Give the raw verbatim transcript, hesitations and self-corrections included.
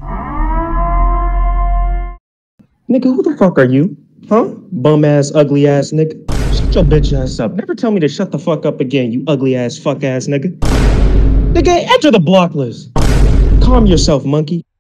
Nigga, who the fuck are you? Huh? Bum ass, ugly ass nigga. Shut your bitch ass up. Never tell me to shut the fuck up again, you ugly ass fuck ass nigga. Nigga, enter the block list. Calm yourself, monkey.